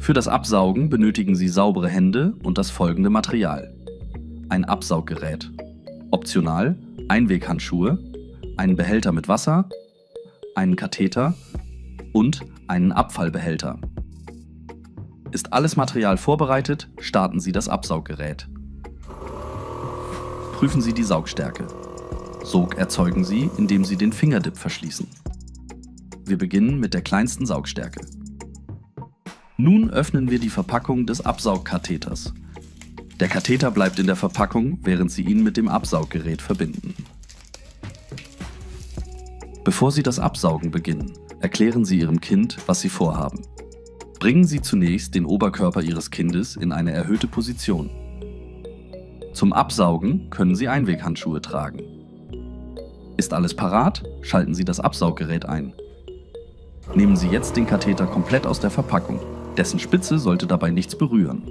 Für das Absaugen benötigen Sie saubere Hände und das folgende Material: ein Absauggerät, optional Einweghandschuhe, einen Behälter mit Wasser, einen Katheter und einen Abfallbehälter. Ist alles Material vorbereitet, starten Sie das Absauggerät. Prüfen Sie die Saugstärke. Sog erzeugen Sie, indem Sie den Fingerdip verschließen. Wir beginnen mit der kleinsten Saugstärke. Nun öffnen wir die Verpackung des Absaugkatheters. Der Katheter bleibt in der Verpackung, während Sie ihn mit dem Absauggerät verbinden. Bevor Sie das Absaugen beginnen, erklären Sie Ihrem Kind, was Sie vorhaben. Bringen Sie zunächst den Oberkörper Ihres Kindes in eine erhöhte Position. Zum Absaugen können Sie Einweghandschuhe tragen. Ist alles parat, schalten Sie das Absauggerät ein. Nehmen Sie jetzt den Katheter komplett aus der Verpackung. Dessen Spitze sollte dabei nichts berühren.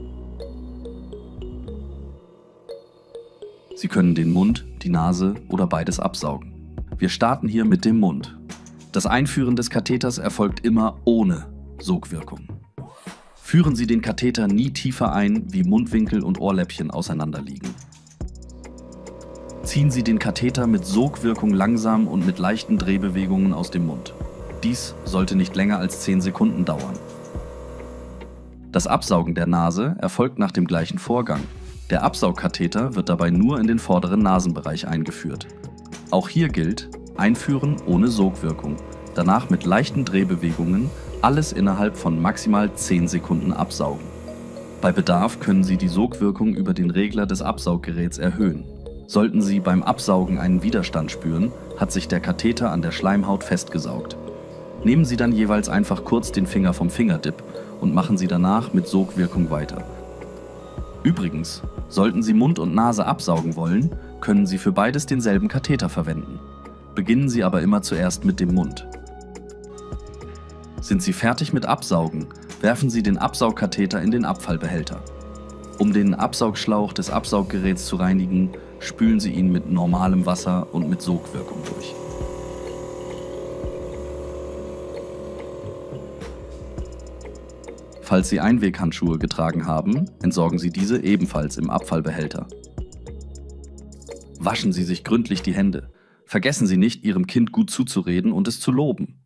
Sie können den Mund, die Nase oder beides absaugen. Wir starten hier mit dem Mund. Das Einführen des Katheters erfolgt immer ohne Sogwirkung. Führen Sie den Katheter nie tiefer ein, wie Mundwinkel und Ohrläppchen auseinanderliegen. Ziehen Sie den Katheter mit Sogwirkung langsam und mit leichten Drehbewegungen aus dem Mund. Dies sollte nicht länger als 10 Sekunden dauern. Das Absaugen der Nase erfolgt nach dem gleichen Vorgang. Der Absaugkatheter wird dabei nur in den vorderen Nasenbereich eingeführt. Auch hier gilt: einführen ohne Sogwirkung, danach mit leichten Drehbewegungen alles innerhalb von maximal 10 Sekunden absaugen. Bei Bedarf können Sie die Sogwirkung über den Regler des Absauggeräts erhöhen. Sollten Sie beim Absaugen einen Widerstand spüren, hat sich der Katheter an der Schleimhaut festgesaugt. Nehmen Sie dann jeweils einfach kurz den Finger vom Fingerdip und machen Sie danach mit Sogwirkung weiter. Übrigens, sollten Sie Mund und Nase absaugen wollen, können Sie für beides denselben Katheter verwenden. Beginnen Sie aber immer zuerst mit dem Mund. Sind Sie fertig mit Absaugen, werfen Sie den Absaugkatheter in den Abfallbehälter. Um den Absaugschlauch des Absauggeräts zu reinigen, spülen Sie ihn mit normalem Wasser und mit Sogwirkung durch. Falls Sie Einweghandschuhe getragen haben, entsorgen Sie diese ebenfalls im Abfallbehälter. Waschen Sie sich gründlich die Hände. Vergessen Sie nicht, Ihrem Kind gut zuzureden und es zu loben.